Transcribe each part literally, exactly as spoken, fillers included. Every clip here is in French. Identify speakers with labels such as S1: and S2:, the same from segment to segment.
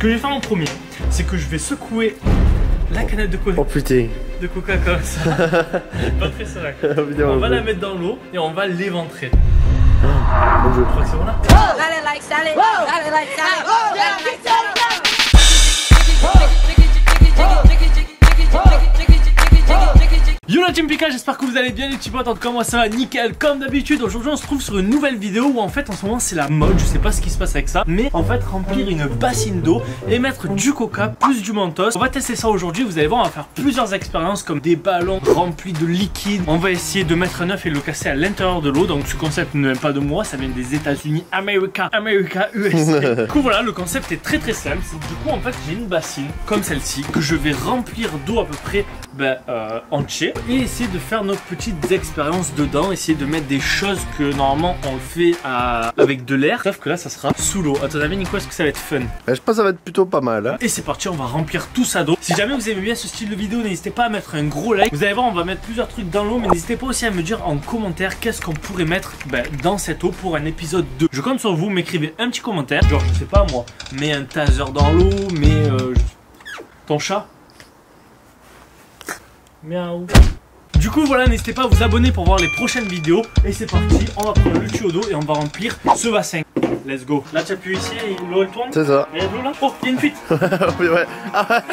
S1: que je vais faire en premier, c'est que je vais secouer la canette de coca.
S2: Oh putain.
S1: De coca comme ça. Pas très sérieux. On va la mettre dans l'eau et on va l'éventrer.
S2: Oh, bon jeu.
S1: Je crois que c'est bon là. Yo la team Pika, j'espère que vous allez bien les petits potes, en tout cas moi ça va nickel comme d'habitude. Aujourd'hui on se trouve sur une nouvelle vidéo où en fait en ce moment c'est la mode, je sais pas ce qui se passe avec ça, mais en fait remplir une bassine d'eau et mettre du coca plus du mentos. On va tester ça aujourd'hui, vous allez voir, on va faire plusieurs expériences comme des ballons remplis de liquide. On va essayer de mettre un œuf et le casser à l'intérieur de l'eau, donc ce concept ne vient pas de moi, ça vient des États-Unis, America, America, U S A. Du coup voilà, le concept est très très simple, c'est que du coup en fait j'ai une bassine comme celle-ci que je vais remplir d'eau à peu près ben, euh, entier et essayer de faire nos petites expériences dedans, essayer de mettre des choses que normalement on le fait à... avec de l'air, sauf que là ça sera sous l'eau. À ton avis Nico, est-ce que ça va être fun?
S2: Je pense que ça va être plutôt pas mal hein.
S1: Et c'est parti, on va remplir tout ça d'eau. Si jamais vous aimez bien ce style de vidéo, n'hésitez pas à mettre un gros like. Vous allez voir, on va mettre plusieurs trucs dans l'eau, mais n'hésitez pas aussi à me dire en commentaire qu'est-ce qu'on pourrait mettre ben, dans cette eau pour un épisode deux. Je compte sur vous, m'écrivez un petit commentaire, genre je sais pas moi, mets un taser dans l'eau, mets euh, ton chat. Miaou. Du coup voilà, n'hésitez pas à vous abonner pour voir les prochaines vidéos. Et c'est parti, on va prendre le tuyau d'eau et on va remplir ce bassin. Let's go. Là tu appuies ici et l'eau elle tourne.
S2: C'est ça.
S1: Il y a de l'eau là. Oh, il y a une fuite.
S2: Oui ouais. Ah.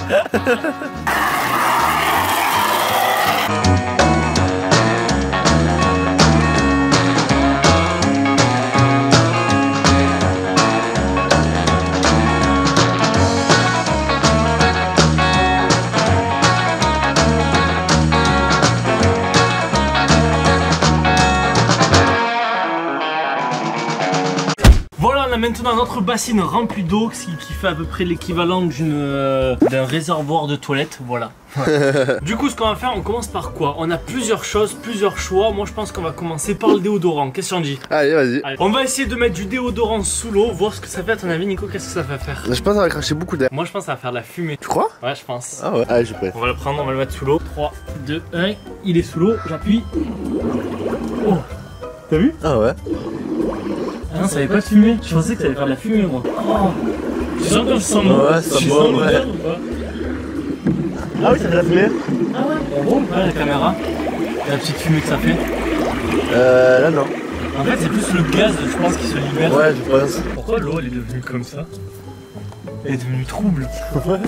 S1: Maintenant notre bassine remplie d'eau qui, qui fait à peu près l'équivalent d'une euh, d'un réservoir de toilette, voilà. Du coup ce qu'on va faire, on commence par quoi? On a plusieurs choses, plusieurs choix. Moi je pense qu'on va commencer par le déodorant. Qu'est-ce qu'on dit?
S2: Allez vas-y.
S1: On va essayer de mettre du déodorant sous l'eau, voir ce que ça fait. À ton avis Nico, qu'est-ce que ça va faire?
S2: Je pense que ça va cracher beaucoup d'air.
S1: Moi je pense que ça va faire de la fumée.
S2: Tu crois?
S1: Ouais je pense.
S2: Ah ouais. Allez je suis prêt.
S1: On va le prendre, on va le mettre sous l'eau. trois, deux, un, il est sous l'eau, j'appuie. Oh, t'as vu?
S2: Ah ouais.
S1: Ah non, ça avait pas de fumée. Je pensais que ça allait faire de la fumée, moi. Oh. Tu sens comme je sens bon?
S2: Ouais, ça
S1: tu
S2: sent
S1: sens
S2: bon, ouais.
S1: ou pas?
S2: Ah oui, ça fait de la fumée.
S1: Ah ouais, bon, ouais, la caméra. La petite fumée que ça fait.
S2: Euh, là non.
S1: En fait, c'est plus le gaz, je pense, qui se libère.
S2: Ouais, je pense.
S1: Pourquoi l'eau, elle est devenue comme ça? Elle est devenue trouble.
S2: Ouais.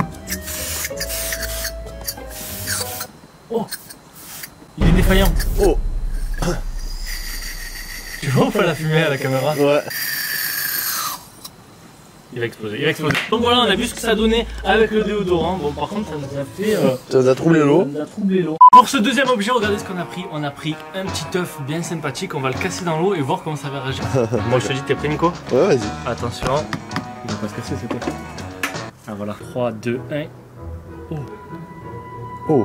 S1: Oh. Il est défaillant.
S2: Oh.
S1: Tu vois ou pas la fumée à la caméra?
S2: Ouais.
S1: Il va exploser, il va exploser. Donc voilà, on a vu ce que ça donnait avec le déodorant. Bon, par contre, ça nous a fait. Euh,
S2: ça nous a troublé l'eau.
S1: Ça nous a troublé l'eau. Pour ce deuxième objet, regardez ce qu'on a pris. On a pris un petit œuf bien sympathique. On va le casser dans l'eau et voir comment ça va réagir. Moi, je te dis, t'es prêt, Nico?
S2: Ouais, vas-y.
S1: Attention. Il va pas se casser, c'est quoi? Ah, voilà. trois, deux, un. Oh.
S2: Oh.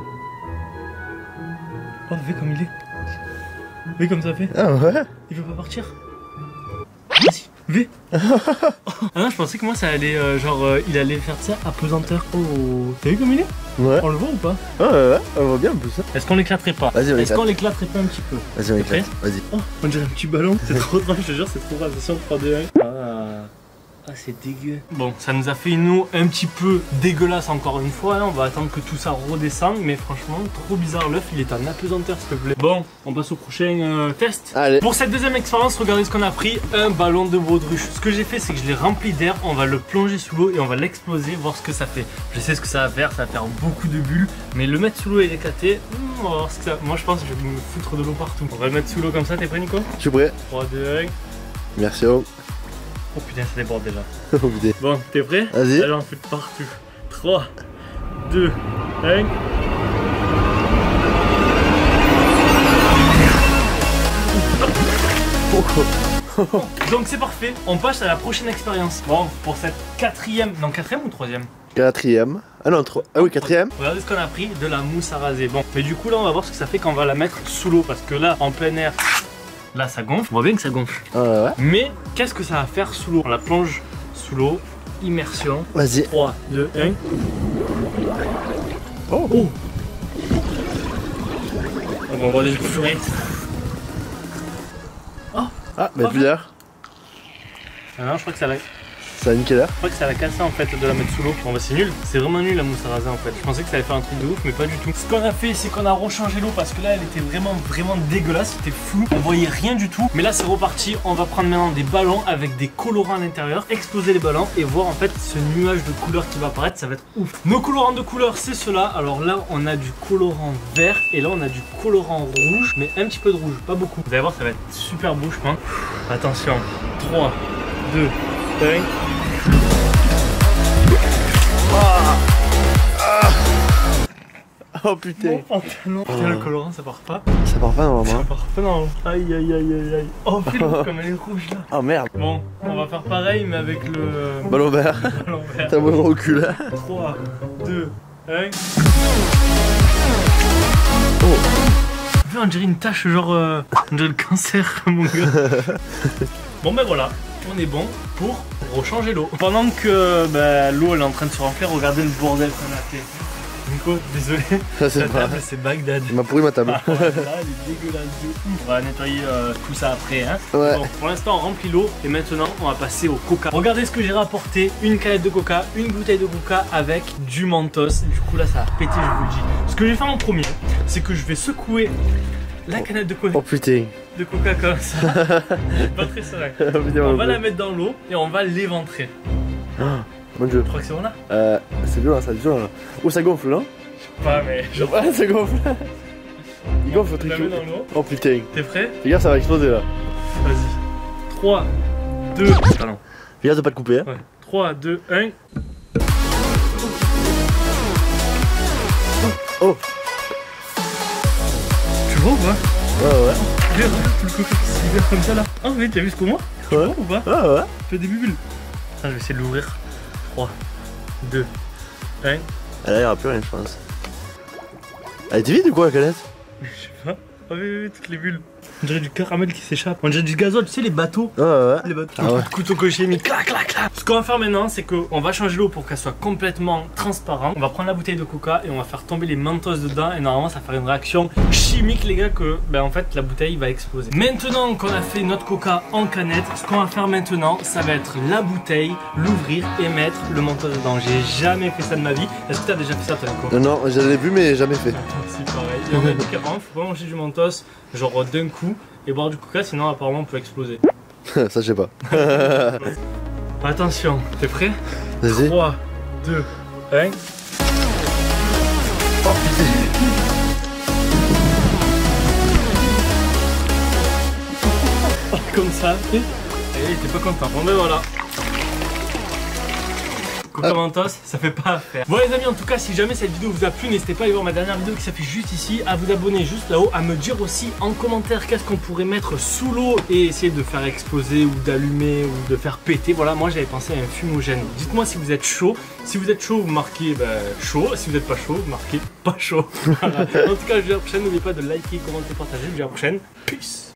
S1: Oh, fais comme il est. V comme ça fait.
S2: Ah ouais.
S1: Il veut pas partir. Vas-y, V. Ah non, je pensais que moi ça allait euh, genre euh, il allait faire ça à pesanteur. Oh, t'as vu comme il est?
S2: Ouais.
S1: On le voit ou pas?
S2: Ouais ouais ouais, on voit bien un peu ça.
S1: Est-ce qu'on l'éclaterait pas?
S2: Vas-y on
S1: Est-ce
S2: l'éclate.
S1: qu'on l'éclaterait pas un petit peu?
S2: Vas-y on l'éclate. Vas-y.
S1: Oh, on dirait un petit ballon. C'est trop drôle, je te jure, c'est trop drôle. Attention, trois, deux, un. Ah. Ah, c'est dégueu. Bon, ça nous a fait une eau un petit peu dégueulasse encore une fois. Hein. On va attendre que tout ça redescende. Mais franchement, trop bizarre. L'œuf, il est en apesanteur, s'il te plaît. Bon, on passe au prochain euh, test.
S2: Allez.
S1: Pour cette deuxième expérience, regardez ce qu'on a pris. Un ballon de baudruche. Ce que j'ai fait, c'est que je l'ai rempli d'air. On va le plonger sous l'eau et on va l'exploser, voir ce que ça fait. Je sais ce que ça va faire. Ça va faire beaucoup de bulles. Mais le mettre sous l'eau et l'éclater, on va voir ce que ça... Moi, je pense que je vais me foutre de l'eau partout. On va le mettre sous l'eau comme ça. T'es prêt, Nico?
S2: Je suis prêt.
S1: trois, deux, un.
S2: Merci. Oh.
S1: Oh putain, ça déborde déjà.
S2: Oh putain.
S1: Bon, t'es prêt?
S2: Vas-y.
S1: Allez, on fait de partout. trois, deux, un. Donc c'est parfait, on passe à la prochaine expérience. Bon, pour cette quatrième, non quatrième ou troisième?
S2: Quatrième. Ah non, trois. Ah oui, quatrième.
S1: Regardez ce qu'on a pris, de la mousse à raser. Bon, mais du coup là on va voir ce que ça fait quand on va la mettre sous l'eau. Parce que là, en plein air, là ça gonfle, on voit bien que ça gonfle.
S2: Ah ouais.
S1: Mais qu'est-ce que ça va faire sous l'eau? On la plonge sous l'eau, immersion.
S2: Vas-y.
S1: trois, deux, un.
S2: Oh.
S1: Oh. On va voir des furets. Oh.
S2: Ah, mais plus d'air.
S1: Ah non, je crois que ça va.
S2: Ça a niqué l'air.
S1: Je crois que ça va casser en fait de la mettre sous l'eau. Bon bah c'est nul, c'est vraiment nul la mousse à raser en fait. Je pensais que ça allait faire un truc de ouf mais pas du tout. Ce qu'on a fait c'est qu'on a rechangé l'eau parce que là elle était vraiment vraiment dégueulasse, c'était flou, on voyait rien du tout. Mais là c'est reparti, on va prendre maintenant des ballons avec des colorants à l'intérieur, exploser les ballons et voir en fait ce nuage de couleurs qui va apparaître, ça va être ouf. Nos colorants de couleurs c'est cela. Alors là on a du colorant vert et là on a du colorant rouge mais un petit peu de rouge, pas beaucoup. Vous allez voir ça va être super beau je pense. Attention, trois, deux, un.
S2: Ah. Ah. Oh putain.
S1: Mon pantalon. Putain, le colorant ça part pas.
S2: Ça part pas normalement.
S1: Ça part pas non. Aïe aïe aïe aïe aïe. Oh putain comme elle est rouge là.
S2: Oh merde.
S1: Bon, on va faire pareil mais avec le
S2: Ballon vert.
S1: ballon vert.
S2: T'as mon recul.
S1: trois, deux, un.
S2: Oh.
S1: On dirait une tache genre euh, on dirait le cancer mon gars. Bon ben voilà, on est bon pour rechanger l'eau. Pendant que bah, l'eau elle est en train de se remplir, regardez le bordel qu'on a fait. Nico, désolé,
S2: Ça c'est
S1: la
S2: pas.
S1: table c'est Bagdad.
S2: Il m'a pourri ma table.
S1: Ah, ouais, là elle est dégueulasse de ouf. On va nettoyer euh, tout ça après hein.
S2: Ouais.
S1: Bon, pour l'instant on remplit l'eau et maintenant on va passer au coca. Regardez ce que j'ai rapporté, une canette de coca, une bouteille de coca avec du mentos. Du coup là ça va péter je vous le dis. Ce que je vais faire en premier, c'est que je vais secouer la canette de coca.
S2: Oh putain.
S1: De coca comme ça, pas très serein.
S2: Oh, putain,
S1: On
S2: mon
S1: va
S2: Dieu.
S1: la mettre dans l'eau et on va l'éventrer.
S2: Oh, mon dieu.
S1: Je crois que c'est bon là.
S2: Euh, c'est violent, ça, c'est violent là. Oh, ça gonfle, non?
S1: Je sais pas, mais genre.
S2: Ouais, ça gonfle. Il gonfle le
S1: On la
S2: truc.
S1: met dans l'eau.
S2: Oh putain.
S1: T'es prêt?
S2: Fais gaffe, ça va exploser là.
S1: Vas-y. trois, deux. Pardon.
S2: Fais gaffe de pas te couper, hein.
S1: Ouais. trois, deux, un.
S2: Oh.
S1: Tu vois ou pas?
S2: Ouais, ouais.
S1: Regarde, regarde tout le coca qui se libère comme ça là. Oh, mais t'as vu ce que moi? Tu
S2: Ouais.
S1: vois ou pas?
S2: Ouais, ouais.
S1: Ça fait des bulles. Attends, je vais essayer de l'ouvrir. trois, deux, un.
S2: Ah, là, il y aura plus rien, je pense. Elle était vide ou quoi la canette?
S1: Je sais pas. Oh, oui, oui, oui, toutes les bulles. On dirait du caramel qui s'échappe. On dirait du gazole, tu sais, les bateaux.
S2: Ouais, ouais.
S1: Les bateaux.
S2: Ah ouais.
S1: Couteau que j'ai mis, clac, clac, clac. Ce qu'on va faire maintenant, c'est qu'on va changer l'eau pour qu'elle soit complètement transparente. On va prendre la bouteille de coca et on va faire tomber les mentos dedans. Et normalement, ça va faire une réaction chimique, les gars, que ben, en fait, la bouteille va exploser. Maintenant qu'on a fait notre coca en canette, ce qu'on va faire maintenant, ça va être la bouteille, l'ouvrir et mettre le mentos dedans. J'ai jamais fait ça de ma vie. Est-ce que tu as déjà fait ça, toi, Nico?
S2: Non, non, j'avais vu, mais jamais fait.
S1: C'est pareil. Et on a dit qu'apparemment, faut pas manger du mentos, genre d'un coup, et boire du coca, sinon apparemment on peut exploser.
S2: Ça, je sais pas.
S1: Attention, t'es prêt?
S2: Vas-y.
S1: trois, deux, un.
S2: Oh putain.
S1: Comme ça. Et t'es pas content. Bon ben voilà. Coca Mentos, ça fait pas affaire. Bon les amis, en tout cas, si jamais cette vidéo vous a plu, n'hésitez pas à aller voir ma dernière vidéo qui s'affiche juste ici, à vous abonner juste là-haut, à me dire aussi en commentaire qu'est-ce qu'on pourrait mettre sous l'eau et essayer de faire exploser ou d'allumer ou de faire péter. Voilà, moi j'avais pensé à un fumogène. Dites-moi si vous êtes chaud. Si vous êtes chaud, vous marquez ben, chaud. Si vous n'êtes pas chaud, vous marquez pas chaud. Voilà. En tout cas, je vous dis à la prochaine. N'oubliez pas de liker, commenter, partager. Je vous dis à la prochaine. Peace.